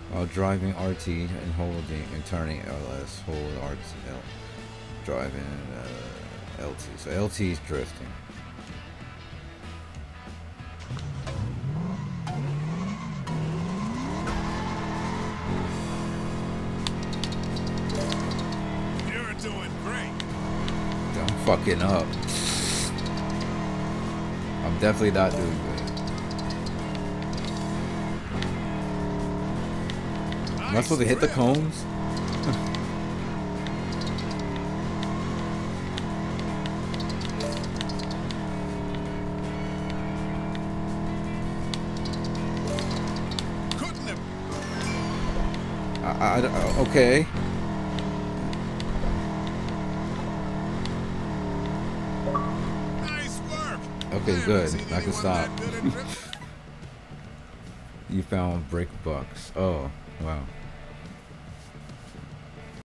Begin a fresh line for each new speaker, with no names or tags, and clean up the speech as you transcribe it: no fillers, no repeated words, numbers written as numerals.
While driving RT and holding and turning LS, hold RT, driving LT. So LT is drifting.
You're doing great.
I'm fucking up. I'm definitely not doing good. Am I supposed to hit the cones?
Couldn't
have. Okay.
Nice work.
Okay, good. I can stop. You found break bucks. Oh, wow.